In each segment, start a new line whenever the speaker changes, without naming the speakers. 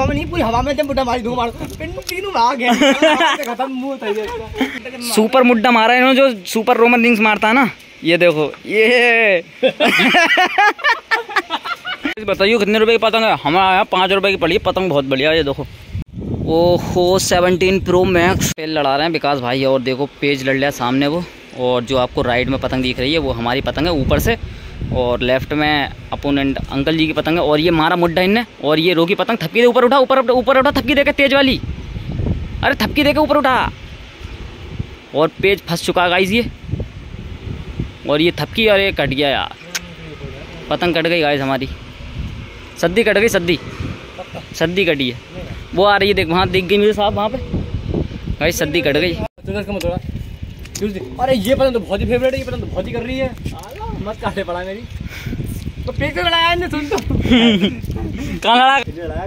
में नहीं, पूरी हवा में जब मुड्डा मारी, मारो तीनों भाग गया, खत्म मुंह था ये।
सुपर मुड्डा मारा इन्होंने, जो सुपर रोमन रिंग्स मारता है ना, ये देखो ये। बताइए कितने रुपए की पतंग है? हमारे यहाँ 5 रुपए की पड़ी है पतंग, बहुत बढ़िया। ये देखो, ओहो 17 प्रो मैक्स पेज लड़ा रहे हैं विकास भाई। और देखो पेज लड़ लिया सामने वो, और जो आपको राइट में पतंग दिख रही है वो हमारी पतंग है ऊपर से, और लेफ्ट में अपोनेंट अंकल जी की पतंग है। और ये मारा मुड्डा इनने, और ये रोकी पतंग, थपकी दे ऊपर उठा, ऊपर उठा, थपकी देके तेज वाली, अरे थपकी देके ऊपर उठा, और पेज फंस चुका है गाइस ये। और ये थपकी, और ये कट गया यार, पतंग कट गई गाइस हमारी, सद्दी कट गई, सद्दी कटी है। वो आ रही है, देख वहाँ दिख गई मुझे साहब, वहाँ पे गाइस सद्दी कट गई।
अरे ये पतंग तो बहुत ही फेवरेट है, ये पतंग तो बहुत ही कर रही है, मत काटे पड़ा मेरी। तो पेज से लड़ाया ने, सुन तो
कहाँ लड़ा?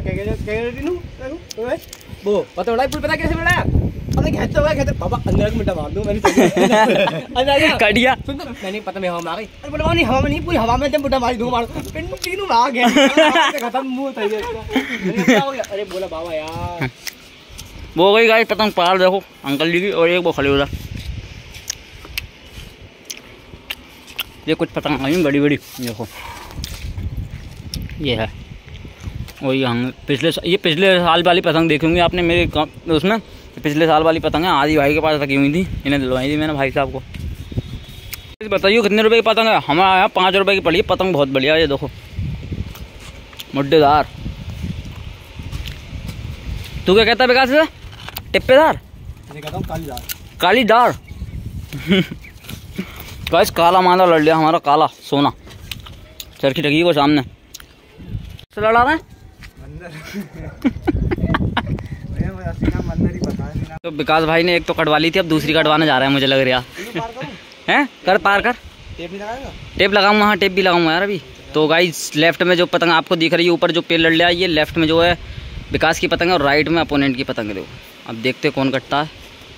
क्या वो पता लड़ा, पता कैसे लड़ाया? अरे कहते बाबा अंदर एक मिनट मार दूं मैंने,
कट गया।
सुन तो मैंने पता मैं हवा में आ गई, अरे बोला नहीं हवा में नहीं, पूरी हवा में जब मुड्डा मारी, मारो तीनों भाग गया, खत्म मुंह था ये। अरे बोला बाबा यार,
वो गई गाइस पतंग पार, देखो अंकल जी की, और एक वो खड़ी उधर। ये कुछ पतंग आई बड़ी बड़ी, देखो ये है। और ये हम पिछले साल वाली पतंग देखी होंगी आपने मेरे उसमें, पिछले साल वाली पतंग है, आदि भाई के पास रखी हुई थी, इन्हें दिलवाई थी मैंने भाई साहब को। बताइए कितने रुपए की पतंग है? हमारे यहाँ 5 रुपए की पड़ी है पतंग, बहुत बढ़िया। ये देखो मुड्डेदार। तू क्या कहता है विकास से? टिप्पेदार, कालीदार। गाइस काला मांदा लड़ लिया हमारा, काला सोना चरखी टकी को सामने से लड़ा रहा है। तो विकास भाई ने एक तो कटवा ली थी, अब दूसरी कटवाने जा रहा है मुझे लग रहा है। कर पार कर, टेप लगाऊंगा, हाँ टेप भी लगाऊंगा यार अभी। तो गाइस लेफ्ट में जो पतंग आपको दिख रही है ऊपर जो पेड़ लड़ लिया, ये लेफ्ट में जो है विकास की पतंग है, और राइट में अपोनेंट की पतंग है। देखो अब देखते कौन कटता है।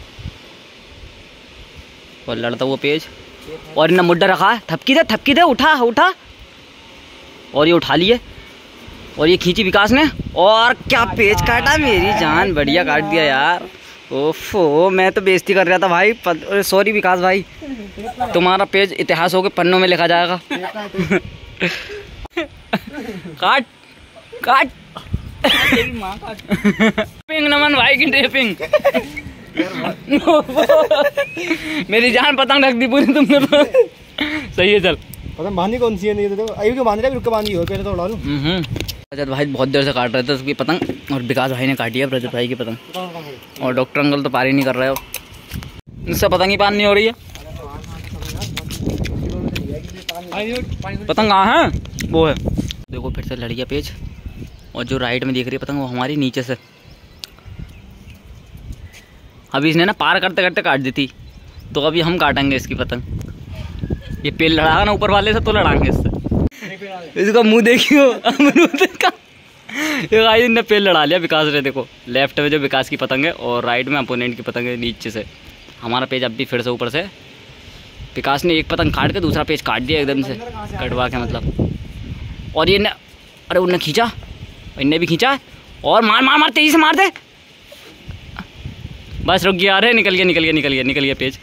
और लड़ता वो पेज, और इन्हें मुड्डा रखा है, थपकी दे, उठा, और ये उठा लिए, और ये खींची विकास ने, और क्या पेज काटा, मेरी जान बढ़िया काट दिया यार। ओफो मैं तो बेइज्जती कर रहा था भाई, सॉरी विकास भाई, तुम्हारा पेज इतिहास हो के पन्नों में लिखा जाएगा। काट पिंग नमन भाई की टेपिंग। मेरी जान पतंग ढक दी पूरी तुमने तो। सही है चल,
पतंग बांधी कौन सी है? नहीं तो अभी क्यों बांध रहा है, रुक के बांधी हो, पहले तो उड़ा लूं।
रजत भाई बहुत देर से काट रहे थे उसकी पतंग, और विकास भाई ने काटी है रजत भाई की पतंग, और डॉक्टर अंकल तो पार ही नहीं कर रहे हो, इससे पतंग ही पार नहीं हो रही है। पतंग कहाँ है? वो है देखो, फिर से लड़ गया पेज, और जो राइट में देख रही है पतंग वो हमारी नीचे से। अभी इसने ना पार करते करते काट दी थी, तो अभी हम काटेंगे इसकी पतंग। ये पेड़ लड़ागा ना ऊपर वाले से, तो लड़ाएंगे इससे। इसका मुंह देखियो, अमरूद का। ने पेड़ लड़ा लिया विकास ने, देखो लेफ्ट में जो विकास की पतंग है, और राइट में अपोनेंट की पतंग है नीचे से। हमारा पेज अब भी फिर से ऊपर से, विकास ने एक पतंग काट के दूसरा पेज काट दिया एकदम से कटवा के, मतलब। और ये अरे उनने खींचा, इनने भी खींचा, और मार तेजी से मार दे, बस रुक गया। अरे निकल गया पेज।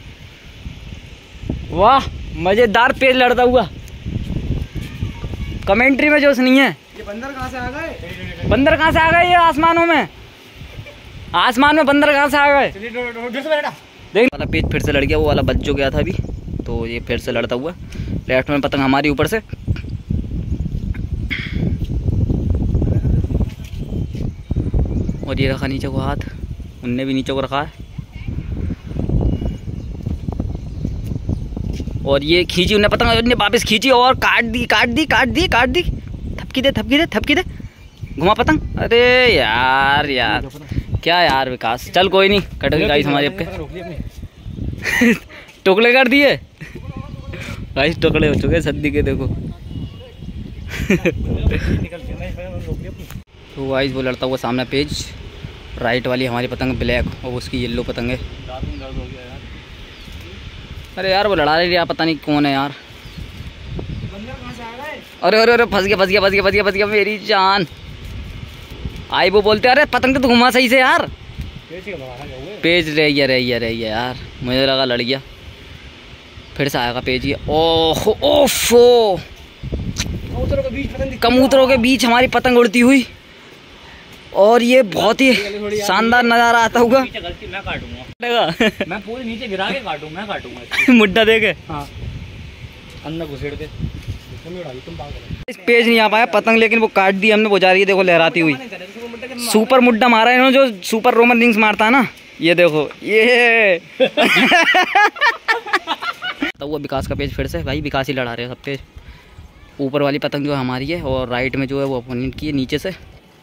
वाह मजेदार पेज लड़ता हुआ, कमेंट्री में जोश नहीं है।
ये बंदर कहाँ से आ गए?
ये आसमानों में बंदर कहाँ से आ गए? देख वाला पेज फिर से लड़ गया, वो वाला बच जो गया था अभी, तो ये फिर से लड़ता हुआ। लेफ्ट में पतंग हमारी ऊपर से, और ये रखा नीचे को हाथ, उनने भी नीचे को रखा है, और ये खींची उन्हें पतंग, उन्हें वापस खींची और काट दी। थपकी दे, घुमा पतंग। अरे यार क्या यार विकास, चल कोई नहीं, कट गई गाइस हमारे पे। टुकड़े कर दिए गाइस, टुकड़े हो चुके सद्दी के, देखो। तो गाइस वो लड़ता हुआ सामने पेज, राइट वाली हमारी पतंग ब्लैक, और उसकी येलो पतंग है। अरे यार वो लड़ा रही है, पता नहीं कौन है यार। अरे फंस गया मेरी जान। आई वो बोलते अरे पतंग तो घुमा सही से यार।
पेज के भगाना क्या हुए?
पेज रह गया यार, मुझे लगा लड़ गया। फिर से आएगा पेज ये। ओहो ओफो, कबूतरों के बीच हमारी पतंग उड़ती हुई, और ये बहुत ही शानदार नज़ारा आता होगा।
मैं काटूंगा, मैं पूरे नीचे गिरा के काटूंगा, मैं काटूंगा
मुड्डा दे के।
हाँ, अंदर घुसेड़ के तुम
इस पेज नहीं आ पाया पतंग, लेकिन वो काट दी हमने। वो जा रही है देखो लहराती हुई। सुपर मुड्डा मारा है इन्होंने, जो सुपर रोमन रिंग्स मारता है ना, ये देखो ये। तो वो विकास का पेज फिर से भाई, विकास ही लड़ा रहे हैं सब पेज। ऊपर वाली पतंग जो है हमारी है, और राइट में जो है वो अपोनेंट की है नीचे से।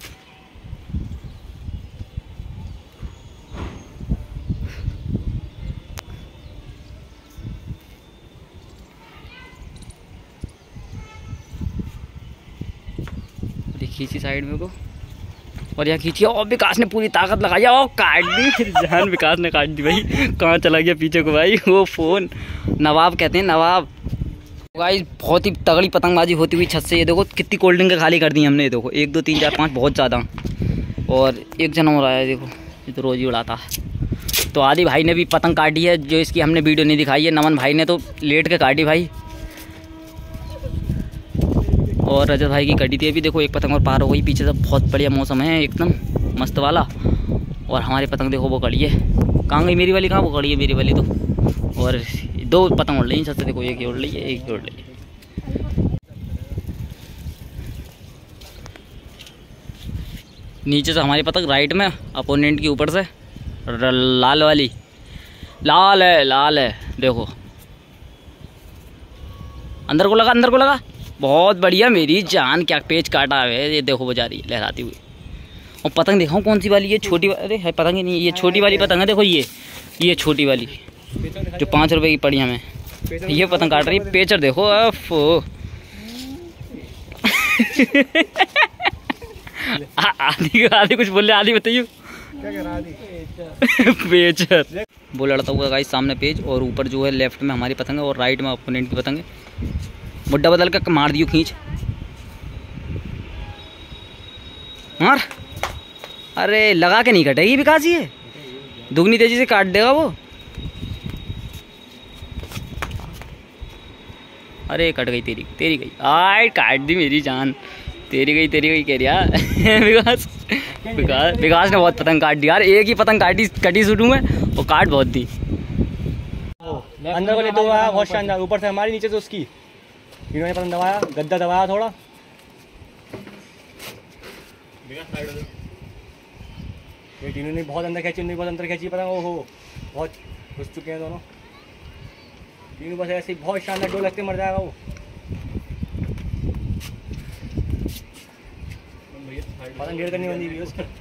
खींची साइड में को, और यहाँ खींची, और विकास ने पूरी ताकत लगाई और काट दी। जान विकास ने काट दी भाई। कहाँ चला गया पीछे को भाई वो फ़ोन। नवाब कहते हैं, नवाब। भाई बहुत ही तगड़ी पतंगबाजी होती हुई छत से। ये देखो कितनी कोल्ड ड्रिंक खाली कर दी हमने। ये देखो 1 2 3 4 5 बहुत ज़्यादा, और एक जन हो रहा है देखो, ये तो रोज़ ही उड़ाता है। तो आदि भाई ने भी पतंग काटी है, जो इसकी हमने वीडियो नहीं दिखाई है। नमन भाई ने तो लेट के काटी भाई, और रजत भाई की कटी थी अभी। देखो एक पतंग और पार हो गई पीछे से। बहुत बढ़िया मौसम है एकदम मस्त वाला। और हमारी पतंग देखो वो कड़ी है। कहाँ गई मेरी वाली? कहाँ वो कड़ी है मेरी वाली तो। और 2 पतंग उड़ रही हैं छत से देखो, एक ही उड़ रही है, एक ही उड़ रही है। नीचे से हमारी पतंग, राइट में अपोनेंट के ऊपर से लाल वाली। लाल है देखो। अंदर को लगा, अंदर को लगा। बहुत बढ़िया मेरी जान, क्या पेज काटा है। ये देखो वो जा रही है लहराती हुई। और पतंग दिखाऊं कौन सी वाली है? छोटी वाली, अरे है पतंग ही नहीं, ये छोटी वाली पतंग है। देखो ये छोटी वाली जो 5 रुपए की पड़ी हमें, ये पतंग काट रही है। पेचर देखो अफ। आधी कुछ बोल रहे, आधी बताइए
क्या कह रहा है?
पेचर वो लड़ता हुआ गाइस सामने पेज, और ऊपर जो है लेफ्ट में हमारी पतंग है, और राइट में अपोनेंट की पतंग है। मुड्डा बदल कर मार दियो, खींच मार। अरे लगा के नहीं कटेगी विकास, ये दुगनी तेजी से काट देगा वो। अरे कट गई तेरी गई। आय काट दी मेरी जान, तेरी गई कह रहा विकास ने बहुत पतंग काट दी यार। एक ही पतंग कटी शुरू में, और काट बहुत दी।
अंदर को लेते हुआ बहुत शानदार, ऊपर से हमारी, नीचे से उसकी। इन्होंने पतंग दबाया, गद्दा दबाया थोड़ा। ये तीनों ने बहुत अंदर खींची, बहुत अंदर खींची पतंग। ओहो बहुत घुस चुके हैं दोनों तीनों। बस ऐसे ही बहुत शानदार डोल लगते मर जाएगा वो। पतंग ढेर करनी बंदी हुई उसकी।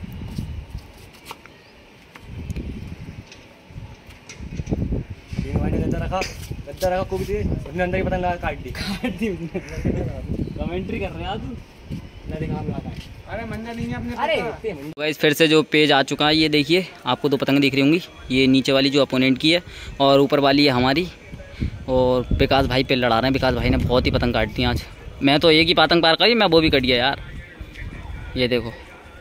तीनों भाई ने गद्दा रखा खूब दी, उसने अंदर ही पतंग लगा काट दी। कमेंट्री कर रहे हैं आप? अरे मंजा नहीं है अपने। अरे
गाइस फिर से जो पेज आ चुका है, ये देखिए आपको 2 पतंग दिख रही होंगी। ये नीचे वाली जो अपोनेंट की है, और ऊपर वाली है हमारी। और विकास भाई पे लड़ा रहे हैं। विकास भाई ने बहुत ही पतंग काट दी आज। मैं तो एक ही पतंग पार करी, मैं वो भी कट गया यार। ये देखो,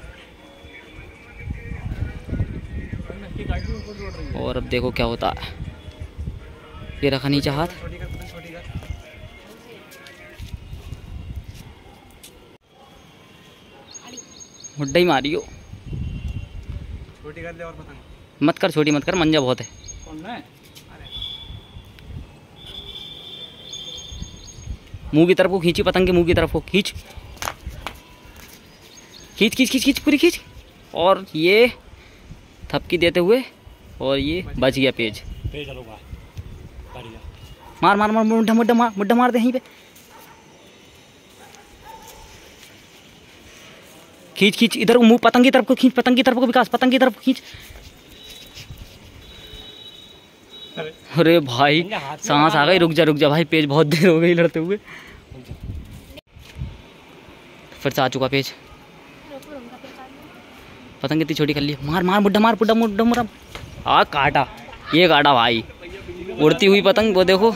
और अब देखो क्या होता है। ये रखा नीचे हाथ। मुड्डा ही मारियो,
छोटी कर ले और पतंग
मत कर, छोटी मत कर, मंजा बहुत है।
कौन है?
मुंह की तरफ को खींची पतंग के, मुंह की तरफ को खींच खींच खींच खींच खींच पूरी खींच। और ये थपकी देते हुए, और ये बच गया पेज। मार मार मार, मुड्ढा मुड्ढा मार, मुड्ढा मार दे यहीं पे। खींच खींच इधर मुंह पतंग की तरफ को खींच, पतंग की तरफ को विकास, पतंग की तरफ को खींच। अरे भाई सांस आ गई। रुक जा भाई, पेज बहुत देर हो गई लड़ते हुए। फिर से आ चुका पेज। पतंग कितनी छोटी कर ली। मार मार मुड्ढा मार, मुड्ढा मुड्ढा मुड्ढा। हाँ काटा, ये काटा भाई। उड़ती हुई पतंग वो देखो।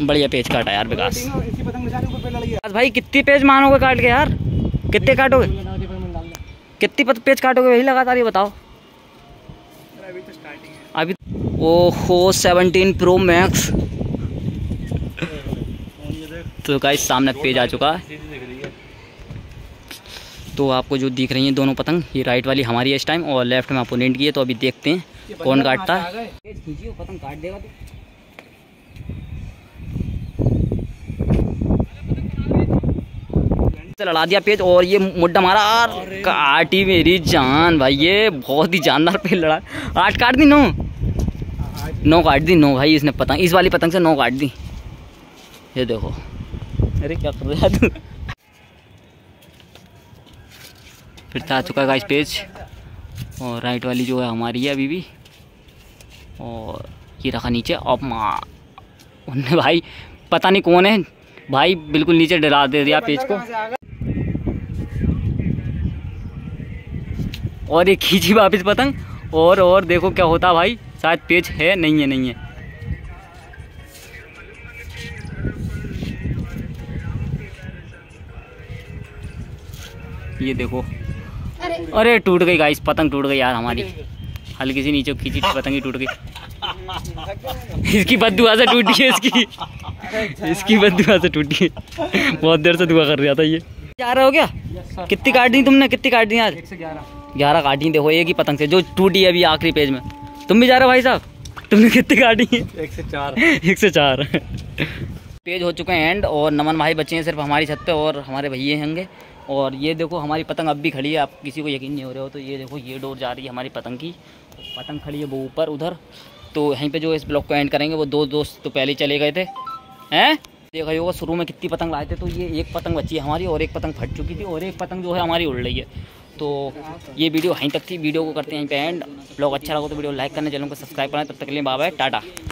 बढ़िया पेज काटा यार विकास।
इसी पतंग निशाने ऊपर पे लड़ गया।
भाई कितनी पेज मानोगे काट के यार, कितने काटोगे, कितनी पेज काटोगे वही लगातार ये बताओ।
अभी तो स्टार्टिंग है।
अभी ओहो 17 प्रो मैक्स। तो गाइस सामने पेज आ चुका है। तो आपको जो दिख रही हैं दोनों पतंग, ये राइट वाली हमारी है इस टाइम और लेफ्ट में अपोनेंट की है। तो अभी देखते हैं कौन काटता है। पतंग काट देगा तो लड़ा दिया पेज और ये मुड्ढा मारा और काटी मेरी जान भाई, ये बहुत ही जानदार पेज लड़ा। 8 काट दी, 9 काट दी, 9 भाई इसने पतंग, इस वाली पतंग से 9 काट दी। ये देखो, अरे क्या कर रहा है तू। फिर आ चुका है गाइस पेज और राइट वाली जो है हमारी है अभी भी। और ये रखा नीचे। अब माँ उनने भाई पता नहीं कौन है भाई, बिल्कुल नीचे डरा दे दिया पेज को। और एक खींची वापिस पतंग और देखो क्या होता भाई, शायद पेज है, नहीं है, नहीं है। ये देखो, अरे टूट गई गाइस, पतंग टूट गई यार हमारी। हल्की सी नीचे खींची पतंग ही टूट गई। इसकी बद्दुआ से टूटी है, इसकी बद्दुआ से टूटी है। बहुत देर से दुआ कर रहा था ये। जा रहा हो क्या? कितनी काट दी तुमने, कितनी काट दी आज? 11 काटी। देखो एक ही पतंग से जो टूटी है अभी आखिरी पेज में। तुम भी जा रहे हो भाई साहब? तुमने कितनी काटी? 104 पेज हो चुके हैं एंड। और नमन भाई बचे हैं सिर्फ हमारी छत पे और हमारे भैया होंगे। और ये देखो हमारी पतंग अब भी खड़ी है, आप किसी को यकीन नहीं हो रहा हो तो ये देखो, ये डोर जा रही है हमारी पतंग की। पतंग खड़ी है वो ऊपर उधर। तो यहीं पे जो इस ब्लॉग को एंड करेंगे। वो 2 दोस्त तो पहले ही चले गए थे हैं, देखा होगा शुरू में कितनी पतंग लाए थे। तो ये एक पतंग बची है हमारी और एक पतंग फट चुकी थी और एक पतंग जो है हमारी उड़ रही है। तो ये वीडियो यहीं तक थी। वीडियो को करते हैं यहीं पे एंड। ब्लॉग अच्छा लगा तो वीडियो लाइक करना, चैनल को सब्सक्राइब करना। तब तक के लिए बाय बाय, टाटा।